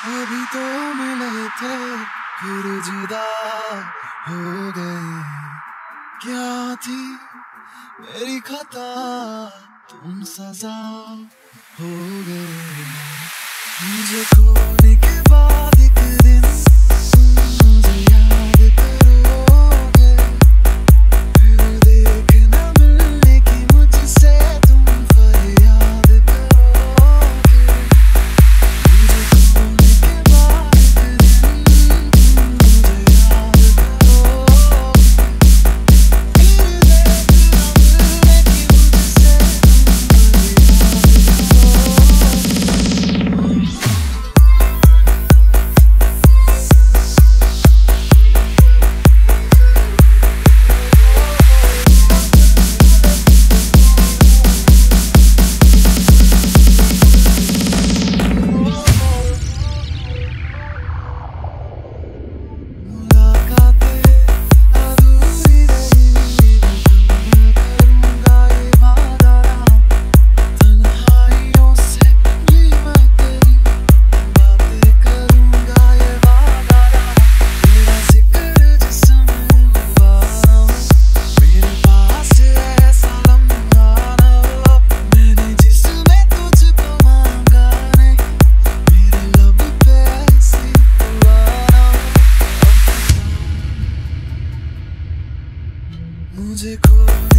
अभी तो मिले थे फिर जुदा हो गए। क्या थी मेरी खता, तुम सजा हो गए। मुझे खोने के बाद एक दिन मुझे याद करोगे, फिर देखना मिलने की मुझसे तुम फरियाद करोगे। मुझे खोने के बाद एक दिन मुझे याद करोगे, फिर देखना मिलने की मुझसे तुम फरियाद करोगे। मुझे खोने